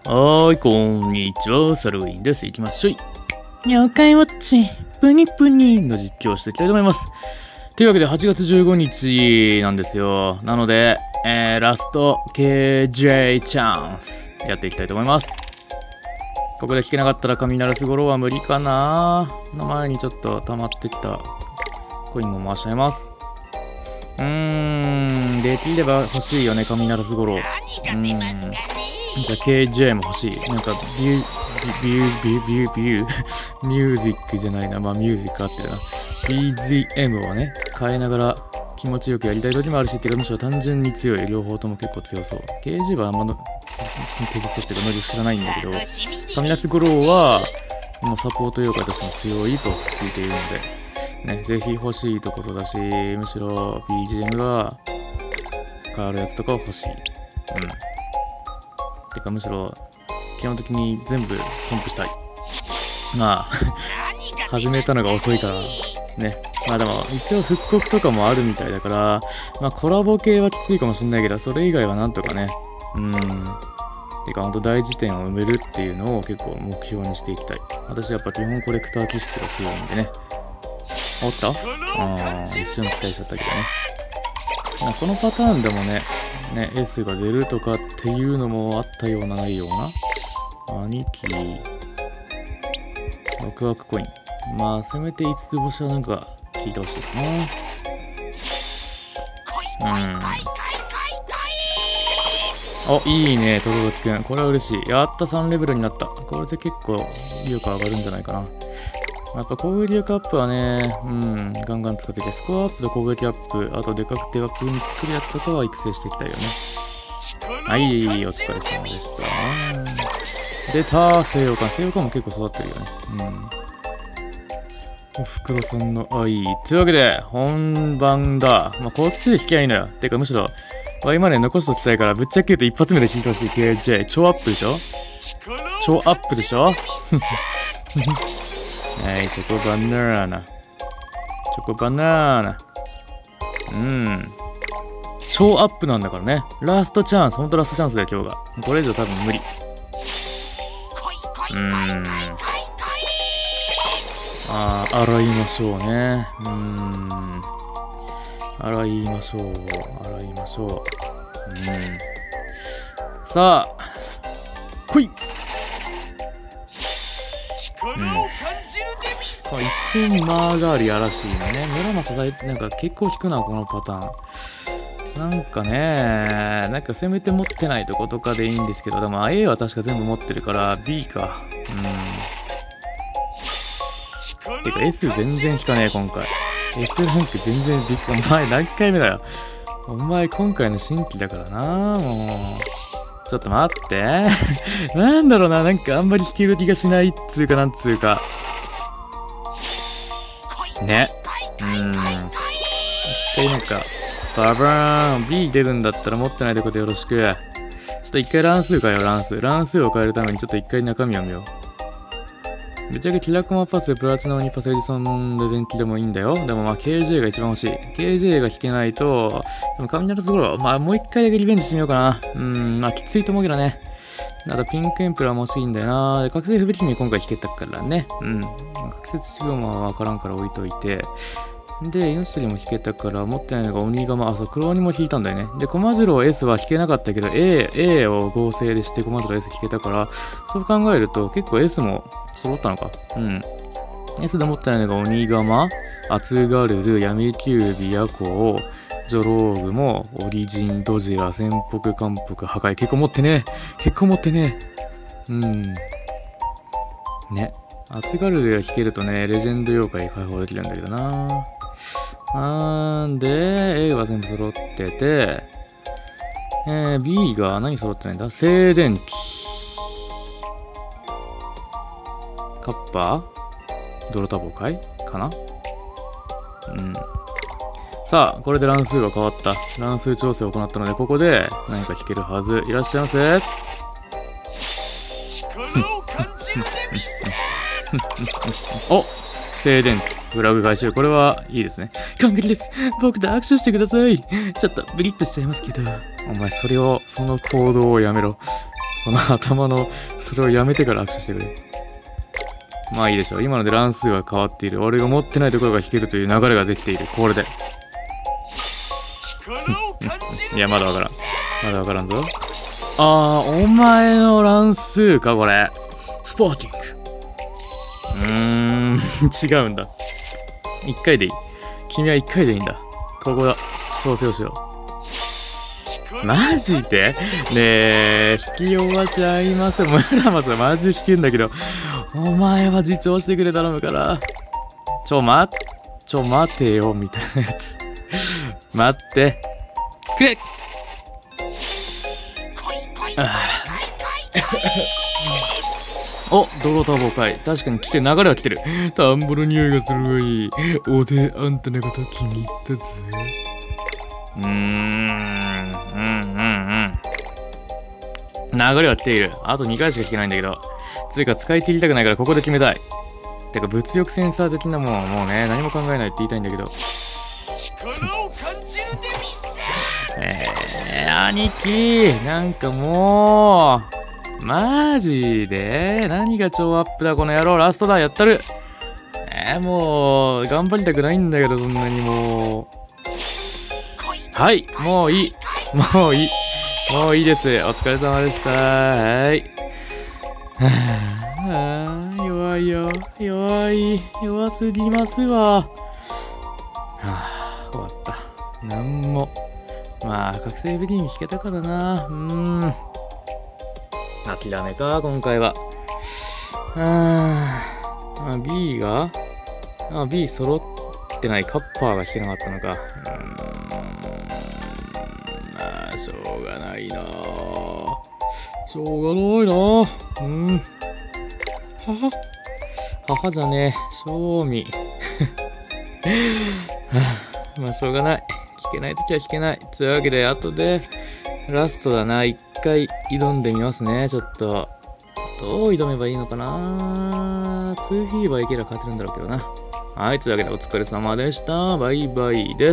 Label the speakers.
Speaker 1: こんにちは、サルウィンです。行きましょう。
Speaker 2: 妖怪ウォッチ、プニプニ
Speaker 1: の実況をしていきたいと思います。というわけで、8月15日なんですよ。なので、ラスト KJ チャンスやっていきたいと思います。ここで引けなかったら神鳴らす頃は無理かな。の前にちょっと溜まってきたコインも回しちゃいます。できれば欲しいよね、神鳴らす頃。じゃあ KJ も欲しい。なんかミュージックじゃないな。まあミュージック合ってるな。BGM をね、変えながら気持ちよくやりたい時もあるし、っていうかむしろ単純に強い。両方とも結構強そう。KJ はあんまのテキストっていうか能力知らないんだけど、神夏五郎はもうサポート妖怪としても強いと聞いているので、ね、ぜひ欲しいところだし、むしろ BGM が変わるやつとかは欲しい。てかむしろ基本的に全部コンプしたい。まあ始めたのが遅いからね。まあでも一応復刻とかもあるみたいだから、まあコラボ系はきついかもしんないけど、それ以外はなんとかね。てかほんと大辞典を埋めるっていうのを結構目標にしていきたい。私やっぱ基本コレクター気質が強いんでね。あ、起きた？一瞬期待しちゃったけどね。このパターンでもね、S が出るとかっていうのもあったようなないような。兄貴。ワクワクコイン。まあ、せめて5つ星はなんか聞いてほしいかな。いいね、トドドキくん。これは嬉しい。やった3レベルになった。これで結構威力上がるんじゃないかな。やっぱ攻撃力アップはね、ガンガン使っていて、スコアアップと攻撃アップ、あとでかくて枠に作るやつとかは育成していきたいよね。はい、お疲れ様でした。出たー、西洋館。西洋館も結構育ってるよね。おふくろさんの愛。というわけで、本番だ。まあ、こっちで引きゃいいのよ。てか、むしろ、ワイマネ残しときたいから、ぶっちゃけ言うと一発目で引いてほしい KJ。超アップでしょ？超アップでしょ？はい、チョコバナナ。チョコバナナ。超アップなんだからね。ラストチャンス。ほんとラストチャンスだよ、今日が。これ以上多分無理。洗いましょうね。洗いましょう。さあ、来い。一瞬マーガーリやらしいのね。村正大なんか結構引くな、このパターン。なんかね、なんかせめて持ってないとことかでいいんですけど、でも A は確か全部持ってるから B か。てか S 全然引かねえ、今回。S ランク全然びっくり。お前何回目だよ。お前今回の新規だからな、もう。ちょっと待って。なんだろうな、なんかあんまり引ける気がしないっつうかなんつうか。ね。一回なんか、ババーン !B 出るんだったら持ってないってことよろしく。ちょっと一回乱数変えよう、乱数。乱数を変えるためにちょっと一回中身を見よう。ぶっちゃけキラコマパスでプラチナオニパスエディソンで電気でもいいんだよ。でもまあ KJ が一番欲しい。KJ が引けないと、でも雷のところは、まあもう一回だけリベンジしてみようかな。まあきついと思うけどね。あとピンクエンプラーも欲しいんだよな。覚醒不備に今回引けたからね。覚醒治療はわからんから置いといて。で、イノシリも引けたから持ってないのが鬼釜。あ、そう、黒鬼も引いたんだよね。で、コマジロー S は引けなかったけど、A を合成でしてコマジロー S 引けたから、そう考えると結構 S も揃ったのか。S で持ってないのが鬼釜、アツガルル、闇キュービ、ヤコウ、ジョローグも、オリジン、ドジラ、潜伏、艦伏、破壊。結構持ってね。ね。アツガルルが引けるとね、レジェンド妖怪解放できるんだけどな。で、A は全部揃ってて、B が何揃ってないんだ？静電気。カッパー泥多忙会かな。さあ、これで乱数が変わった。乱数調整を行ったので、ここで何か引けるはず。いらっしゃいませ。お、静電気。フラグ回収。これはいいですね。完璧です。僕と握手してください。ちょっとブリッとしちゃいますけど。お前、その行動をやめろ。 その頭のそれをやめてから握手してくれ。まあいいでしょう。今ので乱数は変わっている。俺が持ってないところが引けるという流れができている。これでいやまだわからん。まだわからんぞ。お前の乱数かこれ。スポーティング。違うんだ。一回でいい。君は一回でいいんだ。ここだ。調整をしよう。マジでねえ、引き弱ちゃいます。ムラマスはマジで引けんだけど、お前は自重してくれ頼むから。待てよ、みたいなやつ。待って。くれお、泥タボかい。確かに来て、流れは来てる。田んぼの匂いがするわい。おで、あんたのこと気に入ったぜ。流れは来ている。あと2回しか引けないんだけど。つうか使い切りたくないからここで決めたい。てか物力センサー的なもんはもうね、何も考えないって言いたいんだけど。兄貴、なんかもう、マジで何が超アップだこの野郎。ラストだ、やったる。もう頑張りたくないんだけど、そんなにもう。はい、もういいです。お疲れ様でした。はい。弱いよ。弱すぎますわ。終わった。なんも。まあ、覚醒 FD に引けたからな。諦めか、今回は。B がB 揃ってない。カッパーが引けなかったのか。しょうがないな。母じゃねえ。賞味。まあしょうがない。引けないときは引けない。というわけで、後でラストだな。一回挑んでみますね。ちょっと。どう挑めばいいのかな。2フィーバーいければ勝てるんだろうけどな。はい、というわけでお疲れ様でした。バイバイです。